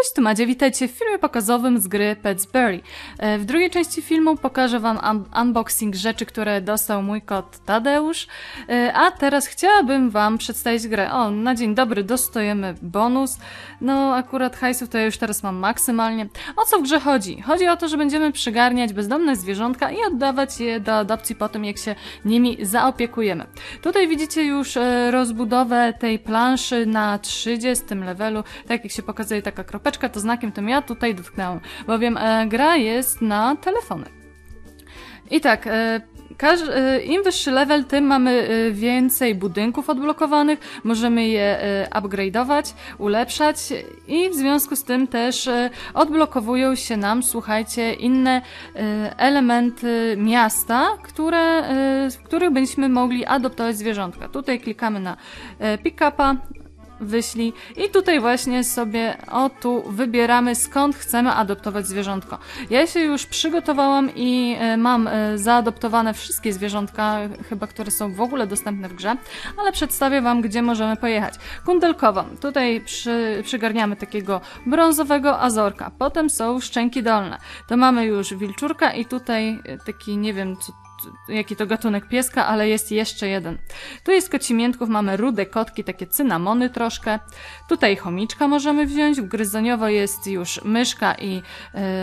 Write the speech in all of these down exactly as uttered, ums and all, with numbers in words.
Cześć, tu Madzia, witajcie w filmie pokazowym z gry Petsbury. W drugiej części filmu pokażę wam un unboxing rzeczy, które dostał mój kot Tadeusz, a teraz chciałabym wam przedstawić grę. O, na dzień dobry dostajemy bonus. No akurat hajsów to ja już teraz mam maksymalnie. O co w grze chodzi? Chodzi o to, że będziemy przygarniać bezdomne zwierzątka i oddawać je do adopcji po tym, jak się nimi zaopiekujemy. Tutaj widzicie już rozbudowę tej planszy na trzydziestym levelu, tak jak się pokazuje taka kropeczka, to znakiem tym ja tutaj dotknęłam, bowiem e, gra jest na telefony. I tak, e, e, im wyższy level, tym mamy e, więcej budynków odblokowanych, możemy je e, upgrade'ować, ulepszać i w związku z tym też e, odblokowują się nam, słuchajcie, inne e, elementy miasta, które, e, w których będziemy mogli adoptować zwierzątka. Tutaj klikamy na e, pick-upa, wyślij i tutaj właśnie sobie o tu wybieramy, skąd chcemy adoptować zwierzątko. Ja się już przygotowałam i e, mam e, zaadoptowane wszystkie zwierzątka, chyba które są w ogóle dostępne w grze, ale przedstawię wam, gdzie możemy pojechać. Kundelkowa. Tutaj przy, przygarniamy takiego brązowego azorka. Potem są szczęki dolne. To mamy już wilczurka i tutaj taki, nie wiem co jaki to gatunek pieska, ale jest jeszcze jeden. Tu jest kocimiętków, mamy rude kotki, takie cynamony troszkę. Tutaj chomiczka możemy wziąć, gryzoniowo jest już myszka i yy,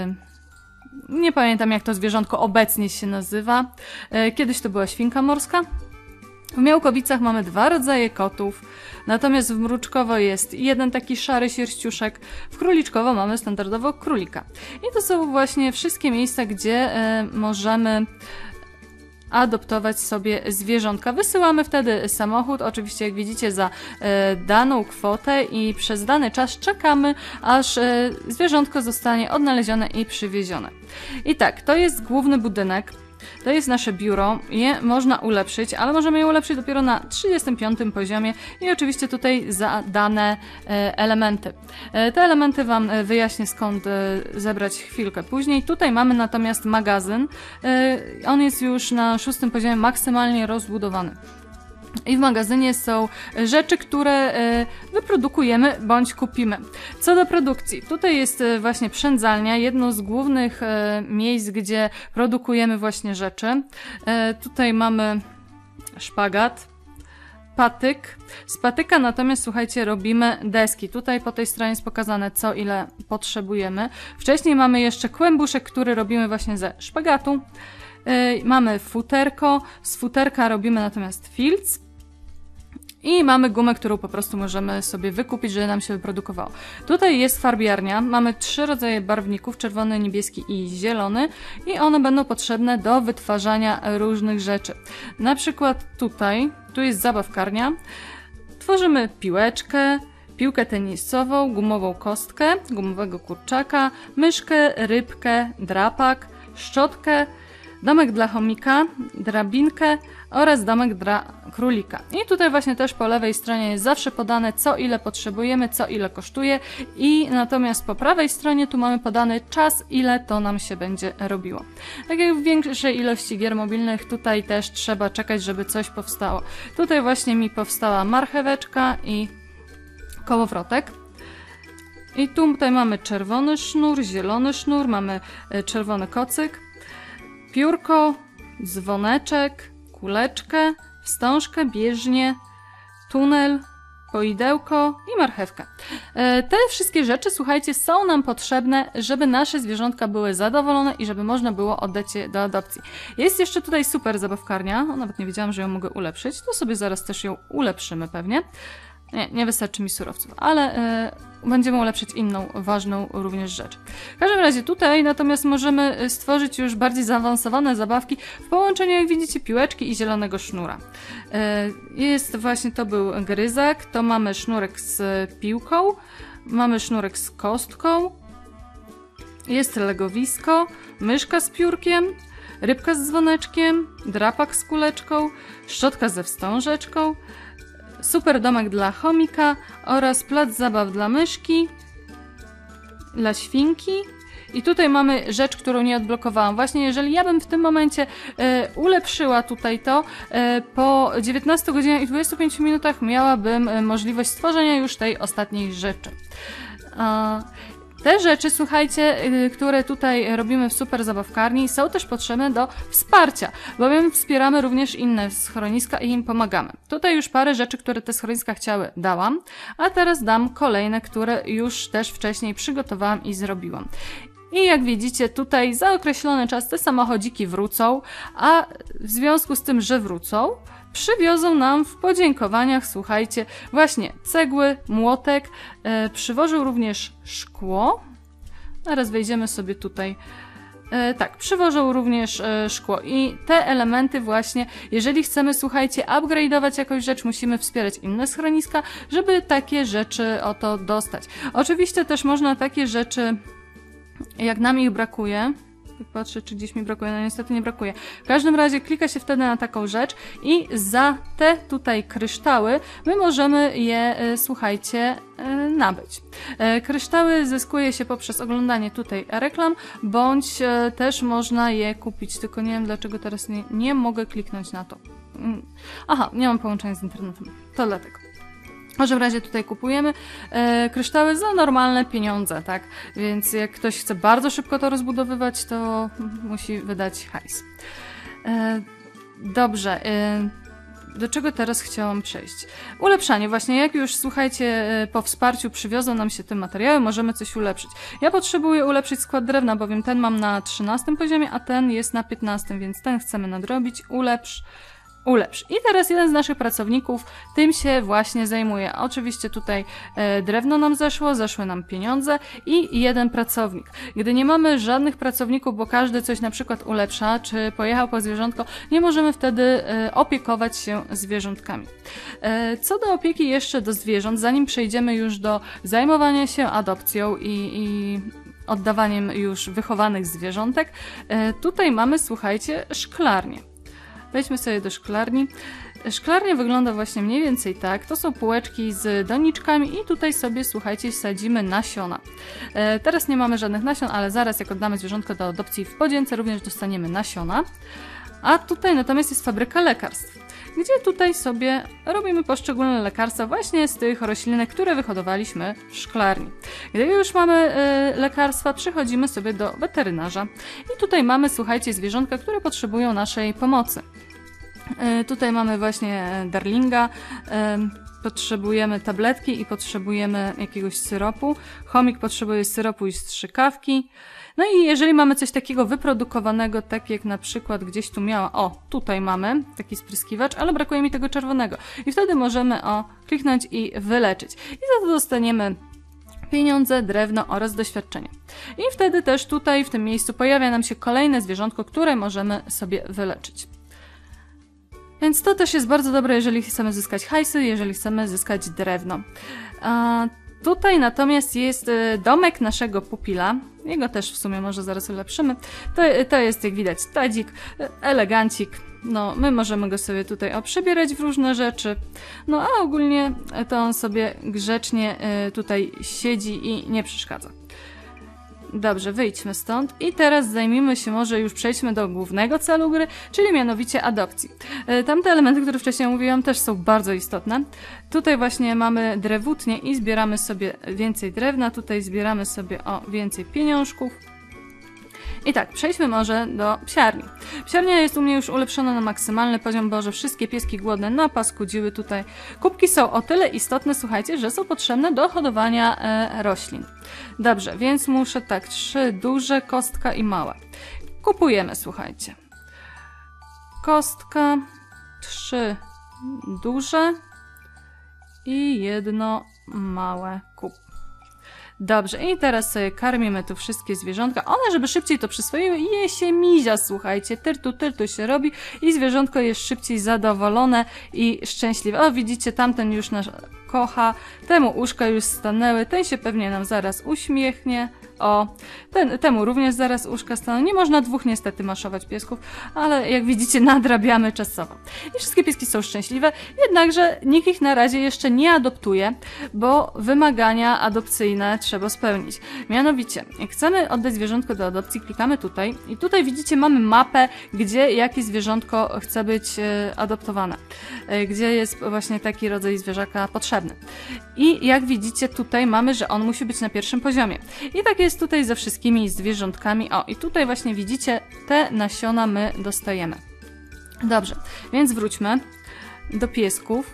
nie pamiętam jak to zwierzątko obecnie się nazywa. Yy, kiedyś to była świnka morska. W Miałkowicach mamy dwa rodzaje kotów, natomiast w Mruczkowo jest jeden taki szary sierściuszek, w Króliczkowo mamy standardowo królika. I to są właśnie wszystkie miejsca, gdzie yy, możemy adoptować sobie zwierzątka. Wysyłamy wtedy samochód, oczywiście jak widzicie za e, daną kwotę i przez dany czas czekamy, aż e, zwierzątko zostanie odnalezione i przywiezione. I tak, to jest główny budynek. To jest nasze biuro, je można ulepszyć, ale możemy je ulepszyć dopiero na trzydziestym piątym poziomie i oczywiście tutaj za dane e, elementy. E, te elementy wam wyjaśnię skąd e, zebrać chwilkę później. Tutaj mamy natomiast magazyn, e, on jest już na szóstym poziomie maksymalnie rozbudowany. I w magazynie są rzeczy, które wyprodukujemy bądź kupimy. Co do produkcji, tutaj jest właśnie przędzalnia, jedno z głównych miejsc, gdzie produkujemy właśnie rzeczy. Tutaj mamy szpagat, patyk. Z patyka natomiast, słuchajcie, robimy deski. Tutaj po tej stronie jest pokazane, co ile potrzebujemy. Wcześniej mamy jeszcze kłębuszek, który robimy właśnie ze szpagatu. Yy, mamy futerko, z futerka robimy natomiast filc i mamy gumę, którą po prostu możemy sobie wykupić, żeby nam się wyprodukowało. Tutaj jest farbiarnia, mamy trzy rodzaje barwników, czerwony, niebieski i zielony i one będą potrzebne do wytwarzania różnych rzeczy. Na przykład tutaj, tu jest zabawkarnia, tworzymy piłeczkę, piłkę tenisową, gumową kostkę, gumowego kurczaka, myszkę, rybkę, drapak, szczotkę, domek dla chomika, drabinkę oraz domek dla królika. I tutaj właśnie też po lewej stronie jest zawsze podane, co ile potrzebujemy, co ile kosztuje i natomiast po prawej stronie tu mamy podany czas, ile to nam się będzie robiło. Tak jak w większej ilości gier mobilnych, tutaj też trzeba czekać, żeby coś powstało. Tutaj właśnie mi powstała marcheweczka i kołowrotek. I tutaj mamy czerwony sznur, zielony sznur, mamy czerwony kocyk, piórko, dzwoneczek, kuleczkę, wstążkę, bieżnię, tunel, poidełko i marchewkę. Te wszystkie rzeczy, słuchajcie, są nam potrzebne, żeby nasze zwierzątka były zadowolone i żeby można było oddać je do adopcji. Jest jeszcze tutaj super zabawkarnia, o, nawet nie wiedziałam, że ją mogę ulepszyć, to sobie zaraz też ją ulepszymy pewnie. Nie, nie wystarczy mi surowców, ale y, będziemy ulepszyć inną, ważną również rzecz. W każdym razie tutaj natomiast możemy stworzyć już bardziej zaawansowane zabawki w połączeniu, jak widzicie, piłeczki i zielonego sznura. Y, jest właśnie, to był gryzak, to mamy sznurek z piłką, mamy sznurek z kostką, jest legowisko, myszka z piórkiem, rybka z dzwoneczkiem, drapak z kuleczką, szczotka ze wstążeczką, super domek dla chomika oraz plac zabaw dla myszki, dla świnki. I tutaj mamy rzecz, którą nie odblokowałam. Właśnie jeżeli ja bym w tym momencie e, ulepszyła tutaj to, e, po dziewiętnastu godzinach i dwudziestu pięciu minutach miałabym e, możliwość stworzenia już tej ostatniej rzeczy. E, Te rzeczy, słuchajcie, które tutaj robimy w Super Zabawkarni, są też potrzebne do wsparcia, bowiem wspieramy również inne schroniska i im pomagamy. Tutaj już parę rzeczy, które te schroniska chciały, dałam, a teraz dam kolejne, które już też wcześniej przygotowałam i zrobiłam. I jak widzicie, tutaj za określony czas te samochodziki wrócą, a w związku z tym, że wrócą, przywiozą nam w podziękowaniach, słuchajcie, właśnie cegły, młotek, e, przywożą również szkło. Zaraz wejdziemy sobie tutaj. E, tak, przywożą również e, szkło i te elementy właśnie, jeżeli chcemy, słuchajcie, upgrade'ować jakąś rzecz, musimy wspierać inne schroniska, żeby takie rzeczy oto dostać. Oczywiście też można takie rzeczy, jak nam ich brakuje, patrzę, czy gdzieś mi brakuje, no niestety nie brakuje. W każdym razie klika się wtedy na taką rzecz i za te tutaj kryształy my możemy je, słuchajcie, nabyć. Kryształy zyskuje się poprzez oglądanie tutaj reklam, bądź też można je kupić, tylko nie wiem dlaczego teraz nie, nie mogę kliknąć na to. Aha, nie mam połączenia z internetem, to dlatego. W każdym razie tutaj kupujemy e, kryształy za normalne pieniądze, tak? Więc jak ktoś chce bardzo szybko to rozbudowywać, to musi wydać hajs. E, dobrze. E, do czego teraz chciałam przejść? Ulepszanie. Właśnie jak już, słuchajcie, po wsparciu przywiozą nam się te materiały, możemy coś ulepszyć. Ja potrzebuję ulepszyć skład drewna, bowiem ten mam na trzynastym poziomie, a ten jest na piętnastym, więc ten chcemy nadrobić. Ulepsz. Ulepsz. I teraz jeden z naszych pracowników tym się właśnie zajmuje. Oczywiście tutaj e, drewno nam zeszło, zeszły nam pieniądze i jeden pracownik. Gdy nie mamy żadnych pracowników, bo każdy coś na przykład ulepsza, czy pojechał po zwierzątko, nie możemy wtedy e, opiekować się zwierzątkami. E, co do opieki jeszcze do zwierząt, zanim przejdziemy już do zajmowania się adopcją i, i oddawaniem już wychowanych zwierzątek, e, tutaj mamy, słuchajcie, szklarnię. Wejdźmy sobie do szklarni. Szklarnia wygląda właśnie mniej więcej tak. To są półeczki z doniczkami i tutaj sobie, słuchajcie, sadzimy nasiona. E, teraz nie mamy żadnych nasion, ale zaraz jak oddamy zwierzątko do adopcji w podzięce, również dostaniemy nasiona. A tutaj natomiast jest fabryka lekarstw, gdzie tutaj sobie robimy poszczególne lekarstwa właśnie z tych roślinek, które wyhodowaliśmy w szklarni. Gdy już mamy e, lekarstwa, przychodzimy sobie do weterynarza i tutaj mamy, słuchajcie, zwierzątka, które potrzebują naszej pomocy. E, tutaj mamy właśnie darlinga, e, potrzebujemy tabletki i potrzebujemy jakiegoś syropu. Chomik potrzebuje syropu i strzykawki. No i jeżeli mamy coś takiego wyprodukowanego, tak jak na przykład gdzieś tu miała, o, tutaj mamy taki spryskiwacz, ale brakuje mi tego czerwonego. I wtedy możemy, o, kliknąć i wyleczyć. I za to dostaniemy pieniądze, drewno oraz doświadczenie. I wtedy też tutaj w tym miejscu pojawia nam się kolejne zwierzątko, które możemy sobie wyleczyć. Więc to też jest bardzo dobre, jeżeli chcemy zyskać hajsy, jeżeli chcemy zyskać drewno. A tutaj natomiast jest domek naszego pupila. Jego też w sumie może zaraz ulepszymy. To, to jest, jak widać, tadzik, elegancik. No, my możemy go sobie tutaj oprzebierać w różne rzeczy. No, a ogólnie to on sobie grzecznie tutaj siedzi i nie przeszkadza. Dobrze, wyjdźmy stąd i teraz zajmijmy się, może już przejdźmy do głównego celu gry, czyli mianowicie adopcji. Tamte elementy, które wcześniej mówiłam, też są bardzo istotne. Tutaj właśnie mamy drewutnię i zbieramy sobie więcej drewna, tutaj zbieramy sobie o więcej pieniążków. I tak, przejdźmy może do psiarni. Psiarnia jest u mnie już ulepszona na maksymalny poziom, bo że wszystkie pieski głodne napaskudziły tutaj. Kubki są o tyle istotne, słuchajcie, że są potrzebne do hodowania e, roślin. Dobrze, więc muszę tak, trzy duże, kostka i małe. Kupujemy, słuchajcie. Kostka, trzy duże i jedno małe kup. Dobrze, i teraz sobie karmimy tu wszystkie zwierzątka. One, żeby szybciej to przyswoiły, je się mizia, słuchajcie. Tyrtu, tyrtu się robi i zwierzątko jest szybciej zadowolone i szczęśliwe. O, widzicie, tamten już nas kocha, temu uszka już stanęły, ten się pewnie nam zaraz uśmiechnie. O, ten, temu również zaraz uszka staną. Nie można dwóch niestety maszować piesków, ale jak widzicie, nadrabiamy czasowo. I wszystkie pieski są szczęśliwe, jednakże nikt ich na razie jeszcze nie adoptuje, bo wymagania adopcyjne trzeba spełnić. Mianowicie, jak chcemy oddać zwierzątko do adopcji, klikamy tutaj i tutaj widzicie, mamy mapę, gdzie jakie zwierzątko chce być e, adoptowane. E, gdzie jest właśnie taki rodzaj zwierzaka potrzebny. potrzebny. I jak widzicie, tutaj mamy, że on musi być na pierwszym poziomie. I tak jest tutaj ze wszystkimi zwierzątkami. O, i tutaj właśnie widzicie, te nasiona my dostajemy. Dobrze, więc wróćmy do piesków.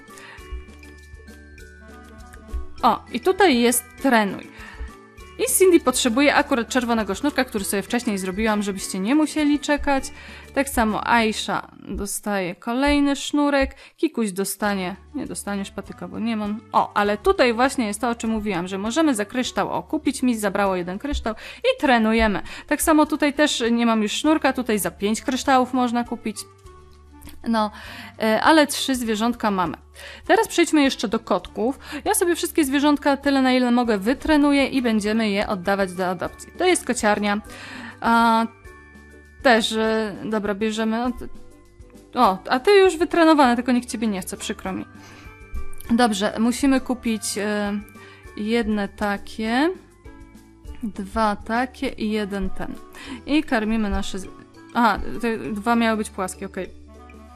O, i tutaj jest trenuj. I Cindy potrzebuje akurat czerwonego sznurka, który sobie wcześniej zrobiłam, żebyście nie musieli czekać. Tak samo Aisha dostaje kolejny sznurek. Kikuś dostanie... Nie dostaniesz patyka, bo nie mam... O, ale tutaj właśnie jest to, o czym mówiłam, że możemy za kryształ o, kupić mi, zabrało jeden kryształ i trenujemy. Tak samo tutaj też nie mam już sznurka, tutaj za pięć kryształów można kupić. No, ale trzy zwierzątka mamy. Teraz przejdźmy jeszcze do kotków. Ja sobie wszystkie zwierzątka tyle na ile mogę wytrenuję i będziemy je oddawać do adopcji. To jest kociarnia. A, też, dobra, bierzemy... O, a ty już wytrenowane, tylko nikt ciebie nie chce, przykro mi. Dobrze, musimy kupić jedne takie, dwa takie i jeden ten. I karmimy nasze... Aha, te dwa miały być płaskie, okej. Okay.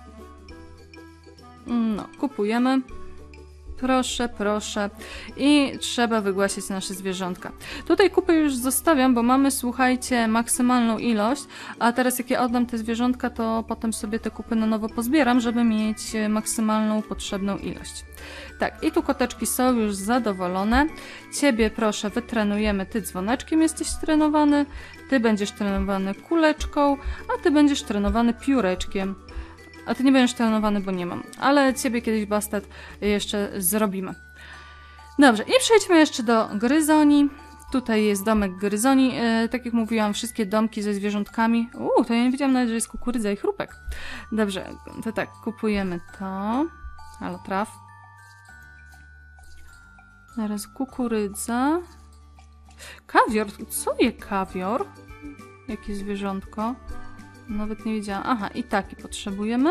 No, kupujemy. Proszę, proszę. I trzeba wygłosić nasze zwierzątka. Tutaj kupy już zostawiam, bo mamy, słuchajcie, maksymalną ilość, a teraz jak ja oddam te zwierzątka, to potem sobie te kupy na nowo pozbieram, żeby mieć maksymalną potrzebną ilość. Tak, i tu koteczki są już zadowolone. Ciebie, proszę, wytrenujemy. Ty dzwoneczkiem jesteś trenowany, ty będziesz trenowany kuleczką, a ty będziesz trenowany pióreczkiem. A ty nie będziesz trenowany, bo nie mam. Ale ciebie kiedyś, Bastet, jeszcze zrobimy. Dobrze, i przejdźmy jeszcze do gryzoni. Tutaj jest domek gryzoni. E, tak jak mówiłam, wszystkie domki ze zwierzątkami. Uuu, to ja nie wiedziałam nawet, że jest kukurydza i chrupek. Dobrze, to tak, kupujemy to. Halo, traf. Teraz kukurydza. Kawior. Co je kawior? Jakie zwierzątko? Nawet nie wiedziałam. Aha, i taki potrzebujemy.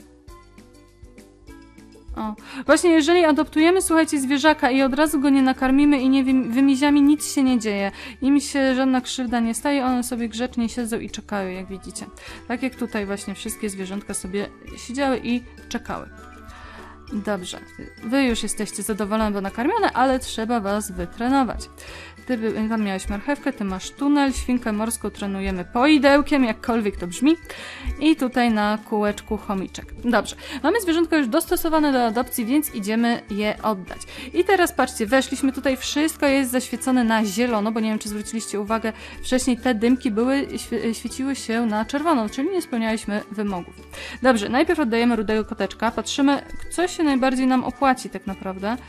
O. Właśnie jeżeli adoptujemy, słuchajcie, zwierzaka i od razu go nie nakarmimy i nie wymiziami, nic się nie dzieje. Im się żadna krzywda nie staje, one sobie grzecznie siedzą i czekają, jak widzicie. Tak jak tutaj właśnie wszystkie zwierzątka sobie siedziały i czekały. Dobrze, wy już jesteście zadowolone, bo nakarmione, ale trzeba was wytrenować. Ty tam miałeś marchewkę, ty masz tunel, świnkę morską trenujemy poidełkiem, jakkolwiek to brzmi. I tutaj na kółeczku chomiczek. Dobrze, mamy zwierzątka już dostosowane do adopcji, więc idziemy je oddać. I teraz patrzcie, weszliśmy tutaj, wszystko jest zaświecone na zielono, bo nie wiem, czy zwróciliście uwagę, wcześniej te dymki były, świe świeciły się na czerwono, czyli nie spełnialiśmy wymogów. Dobrze, najpierw oddajemy rudego koteczka, patrzymy, co się najbardziej nam opłaci tak naprawdę.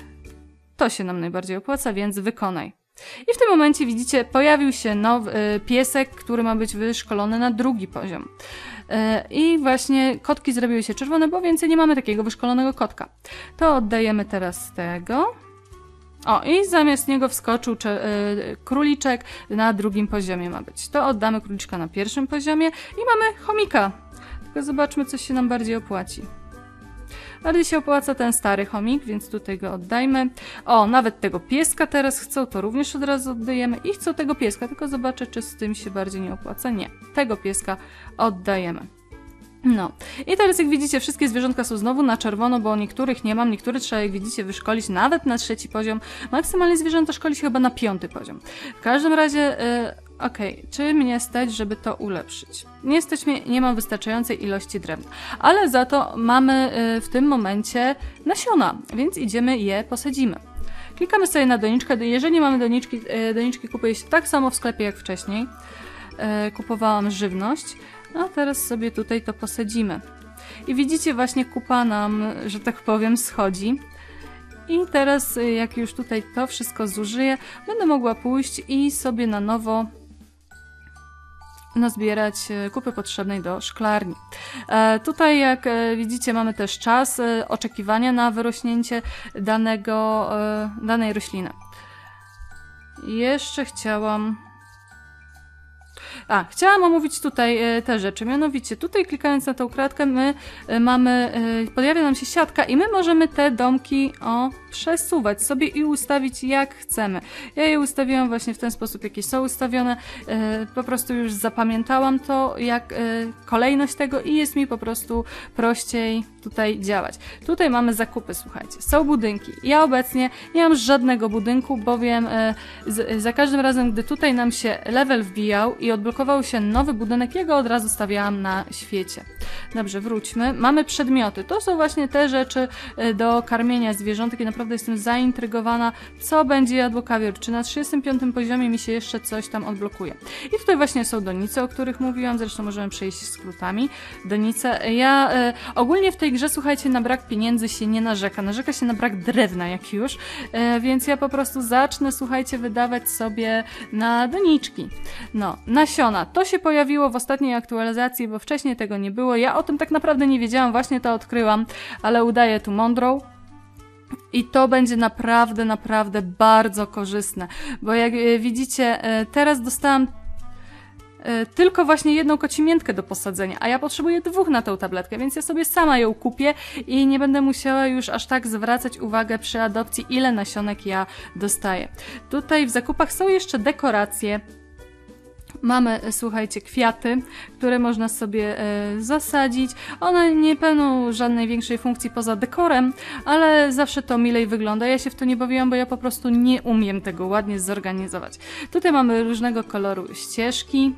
To się nam najbardziej opłaca, więc wykonaj. I w tym momencie widzicie, pojawił się nowy y, piesek, który ma być wyszkolony na drugi poziom. Y, I właśnie kotki zrobiły się czerwone, bo więcej nie mamy takiego wyszkolonego kotka. To oddajemy teraz tego. O, i zamiast niego wskoczył y, króliczek, na drugim poziomie ma być. To oddamy króliczka na pierwszym poziomie i mamy chomika. Tylko zobaczmy, co się nam bardziej opłaci. Bardziej się opłaca ten stary chomik, więc tutaj go oddajmy. O, nawet tego pieska teraz chcą, to również od razu oddajemy. I chcą tego pieska, tylko zobaczę, czy z tym się bardziej nie opłaca. Nie, tego pieska oddajemy. No, i teraz jak widzicie, wszystkie zwierzątka są znowu na czerwono, bo niektórych nie mam, niektóre trzeba, jak widzicie, wyszkolić nawet na trzeci poziom. Maksymalnie zwierzęta szkoli się chyba na piąty poziom. W każdym razie, yy, okej, okay, czy mnie stać, żeby to ulepszyć? Nie stać mnie, nie mam wystarczającej ilości drewna, ale za to mamy yy, w tym momencie nasiona, więc idziemy je posadzimy. Klikamy sobie na doniczkę, jeżeli mamy doniczki, yy, doniczki kupuje się tak samo w sklepie jak wcześniej. Yy, kupowałam żywność. A teraz sobie tutaj to posadzimy. I widzicie, właśnie kupa nam, że tak powiem, schodzi. I teraz, jak już tutaj to wszystko zużyję, będę mogła pójść i sobie na nowo nazbierać kupy potrzebnej do szklarni. E, tutaj, jak widzicie, mamy też czas e, oczekiwania na wyrośnięcie danego, e, danej rośliny. Jeszcze chciałam... A, chciałam omówić tutaj e, te rzeczy, mianowicie tutaj klikając na tą kratkę my e, mamy, e, pojawia nam się siatka i my możemy te domki, o, przesuwać sobie i ustawić jak chcemy. Ja je ustawiłam właśnie w ten sposób, jakie są ustawione. E, po prostu już zapamiętałam to, jak e, kolejność tego i jest mi po prostu prościej tutaj działać. Tutaj mamy zakupy, słuchajcie. Są budynki. Ja obecnie nie mam żadnego budynku, bowiem e, z, za każdym razem, gdy tutaj nam się level wbijał i odblokował się nowy budynek, ja go od razu stawiałam na świecie. Dobrze, wróćmy. Mamy przedmioty. To są właśnie te rzeczy e, do karmienia zwierzątek i naprawdę jestem zaintrygowana, co będzie jadło kawior. Czy na trzydziestym piątym poziomie mi się jeszcze coś tam odblokuje. I tutaj właśnie są donice, o których mówiłam, zresztą możemy przejść skrótami. Donice. Ja e, ogólnie w tej grze, słuchajcie, na brak pieniędzy się nie narzeka. Narzeka się na brak drewna, jak już. E, więc ja po prostu zacznę, słuchajcie, wydawać sobie na doniczki. No, nasiona. To się pojawiło w ostatniej aktualizacji, bo wcześniej tego nie było. Ja o tym tak naprawdę nie wiedziałam, właśnie to odkryłam, ale udaję tu mądrą. I to będzie naprawdę, naprawdę bardzo korzystne, bo jak widzicie, teraz dostałam tylko właśnie jedną kocimiętkę do posadzenia, a ja potrzebuję dwóch na tą tabletkę, więc ja sobie sama ją kupię i nie będę musiała już aż tak zwracać uwagę przy adopcji, ile nasionek ja dostaję. Tutaj w zakupach są jeszcze dekoracje. Mamy, słuchajcie, kwiaty, które można sobie e, zasadzić. One nie pełnią żadnej większej funkcji poza dekorem, ale zawsze to milej wygląda. Ja się w to nie bawiłam, bo ja po prostu nie umiem tego ładnie zorganizować. Tutaj mamy różnego koloru ścieżki.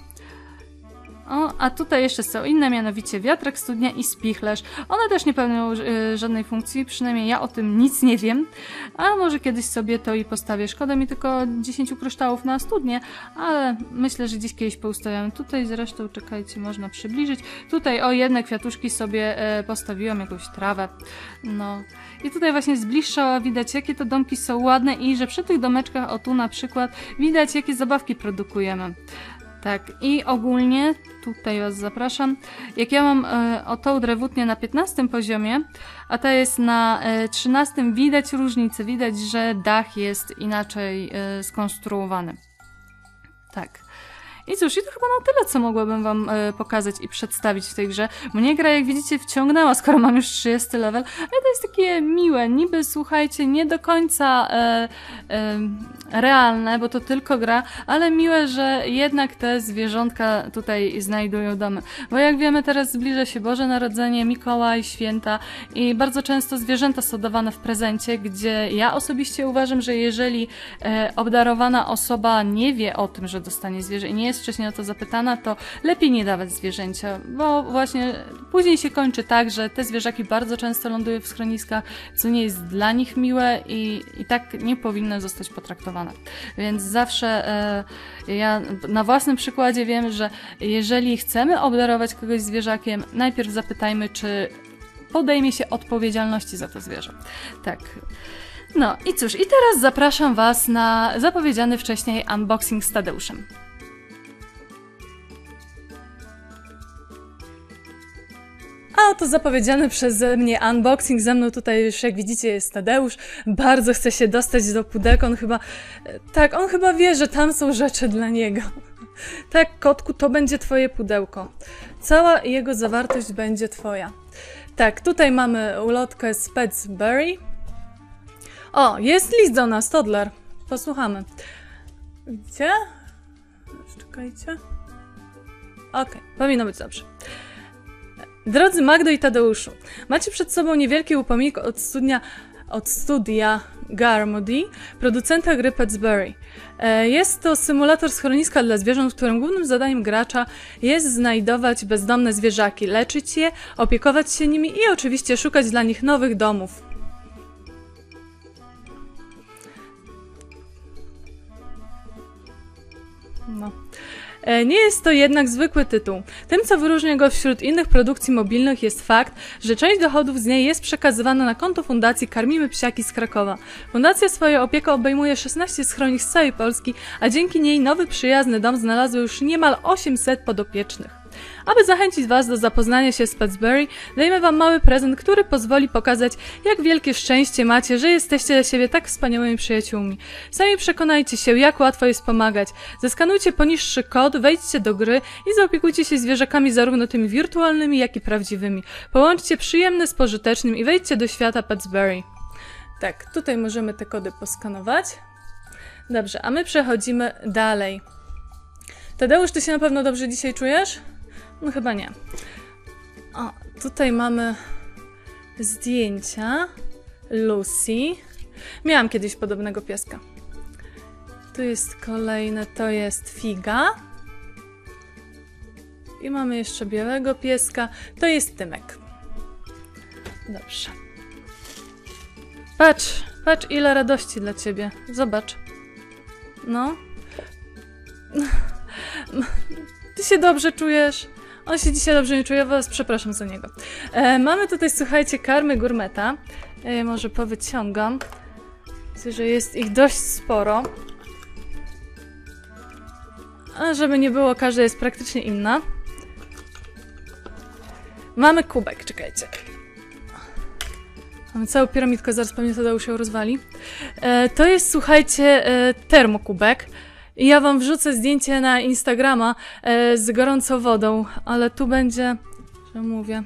O, a tutaj jeszcze są inne, mianowicie wiatrak, studnia i spichlerz. One też nie pełnią y, żadnej funkcji, przynajmniej ja o tym nic nie wiem. A może kiedyś sobie to i postawię. Szkoda mi tylko dziesięciu kryształów na studnię, ale myślę, że dziś kiedyś poustawiamy. Tutaj zresztą, czekajcie, można przybliżyć. Tutaj o jedne kwiatuszki sobie y, postawiłam, jakąś trawę. No. I tutaj właśnie z bliższa widać, jakie to domki są ładne i że przy tych domeczkach, o tu na przykład, widać, jakie zabawki produkujemy. Tak, i ogólnie tutaj was zapraszam. Jak ja mam e, o tą drewutnię na piętnastym poziomie, a ta jest na e, trzynastym, widać różnicę, widać, że dach jest inaczej e, skonstruowany. Tak. I cóż, i to chyba na tyle, co mogłabym wam e, pokazać i przedstawić w tej grze. Mnie gra, jak widzicie, wciągnęła, skoro mam już trzydziesty level, ale to jest takie miłe, niby, słuchajcie, nie do końca e, e, realne, bo to tylko gra, ale miłe, że jednak te zwierzątka tutaj znajdują domy. Bo jak wiemy, teraz zbliża się Boże Narodzenie, Mikołaj, święta i bardzo często zwierzęta są dawane w prezencie, gdzie ja osobiście uważam, że jeżeli e, obdarowana osoba nie wie o tym, że dostanie zwierzę i nie jest wcześniej o to zapytana, to lepiej nie dawać zwierzęcia, bo właśnie później się kończy tak, że te zwierzaki bardzo często lądują w schroniskach, co nie jest dla nich miłe i, i tak nie powinny zostać potraktowane. Więc zawsze e, ja na własnym przykładzie wiem, że jeżeli chcemy obdarować kogoś zwierzakiem, najpierw zapytajmy, czy podejmie się odpowiedzialności za to zwierzę. Tak. No i cóż, i teraz zapraszam was na zapowiedziany wcześniej unboxing z Tadeuszem. A oto zapowiedziany przeze mnie unboxing. Ze mną tutaj już, jak widzicie, jest Tadeusz. Bardzo chce się dostać do pudełka. On chyba... Tak, on chyba wie, że tam są rzeczy dla niego. Tak, kotku, to będzie twoje pudełko. Cała jego zawartość będzie twoja. Tak, tutaj mamy ulotkę z Pets Berry. O, jest list do nas, Toddler. Posłuchamy. Gdzie? Czekajcie. Okej, okay, powinno być dobrze. Drodzy Magdo i Tadeuszu, macie przed sobą niewielki upominek od studia, od studia Garmody, producenta gry Pets Berry. Jest to symulator schroniska dla zwierząt, w którym głównym zadaniem gracza jest znajdować bezdomne zwierzaki, leczyć je, opiekować się nimi i oczywiście szukać dla nich nowych domów. No. Nie jest to jednak zwykły tytuł. Tym, co wyróżnia go wśród innych produkcji mobilnych, jest fakt, że część dochodów z niej jest przekazywana na konto fundacji Karmimy Psiaki z Krakowa. Fundacja swoją opieką obejmuje szesnaście schronisk z całej Polski, a dzięki niej nowy przyjazny dom znalazło już niemal osiemset podopiecznych. Aby zachęcić was do zapoznania się z Pets Berry, dajemy wam mały prezent, który pozwoli pokazać, jak wielkie szczęście macie, że jesteście dla siebie tak wspaniałymi przyjaciółmi. Sami przekonajcie się, jak łatwo jest pomagać. Zeskanujcie poniższy kod, wejdźcie do gry i zaopiekujcie się zwierzakami zarówno tymi wirtualnymi, jak i prawdziwymi. Połączcie przyjemne z pożytecznym i wejdźcie do świata Pets Berry. Tak, tutaj możemy te kody poskanować. Dobrze, a my przechodzimy dalej. Tadeusz, ty się na pewno dobrze dzisiaj czujesz? No chyba nie. O, tutaj mamy zdjęcia Lucy. Miałam kiedyś podobnego pieska. Tu jest kolejne, to jest Figa. I mamy jeszcze białego pieska. To jest Tymek. Dobrze. Patrz, patrz ile radości dla ciebie. Zobacz. No. Ty się dobrze czujesz? On się dzisiaj dobrze nie czuje, was przepraszam za niego. E, mamy tutaj, słuchajcie, karmy Gourmeta. E, może powyciągam. Myślę, że jest ich dość sporo. A żeby nie było, każda jest praktycznie inna. Mamy kubek, czekajcie. Mamy całą piramidkę, zaraz pewnie Tadeusz się rozwali. E, to jest, słuchajcie, e, termokubek. I ja wam wrzucę zdjęcie na Instagrama e, z gorącą wodą, ale tu będzie, że mówię.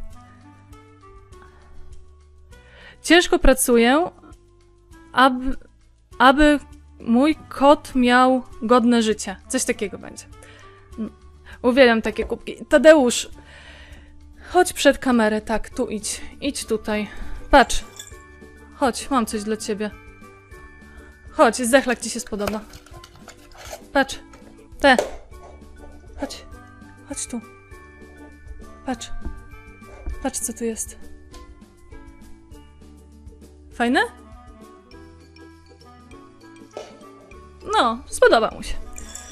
Ciężko pracuję, aby, aby mój kot miał godne życie. Coś takiego będzie. Uwielbiam takie kubki. Tadeusz, chodź przed kamerę, tak, tu idź. Idź tutaj. Patrz. Chodź, mam coś dla ciebie. Chodź, zdechlak ci się spodoba. Patrz. Te. Chodź. Chodź tu. Patrz. Patrz, co tu jest. Fajne? No, spodoba mu się.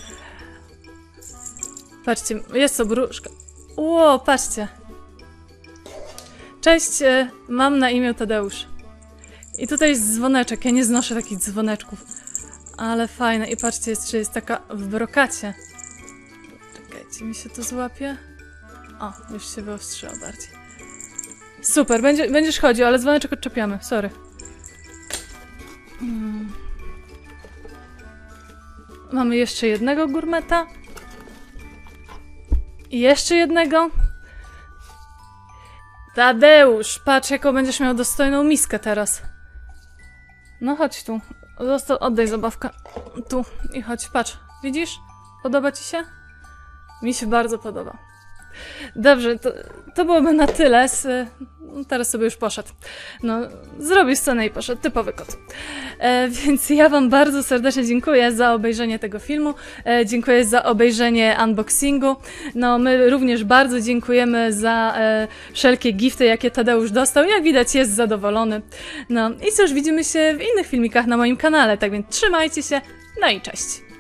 Patrzcie, jest obruszka. Ło, patrzcie. Cześć, mam na imię Tadeusz. I tutaj jest dzwoneczek. Ja nie znoszę takich dzwoneczków. Ale fajne. I patrzcie, jeszcze jest taka w brokacie. Czekajcie, mi się to złapie. O, już się wyostrzyła bardziej. Super, będzie, będziesz chodził, ale dzwoneczek odczepiamy. Sorry. Hmm. Mamy jeszcze jednego Gourmeta. I jeszcze jednego. Tadeusz, patrz, jaką będziesz miał dostojną miskę teraz. No chodź tu. Został, oddaj zabawkę. Tu. I chodź, patrz. Widzisz? Podoba ci się? Mi się bardzo podoba. Dobrze, to, to byłoby na tyle. Z, no teraz sobie już poszedł. No, zrobił scenę i poszedł. Typowy kot. E, więc ja wam bardzo serdecznie dziękuję za obejrzenie tego filmu. E, dziękuję za obejrzenie unboxingu. No, my również bardzo dziękujemy za e, wszelkie gifty, jakie Tadeusz dostał. Jak widać, jest zadowolony. No i cóż, widzimy się w innych filmikach na moim kanale. Tak więc trzymajcie się. No i cześć.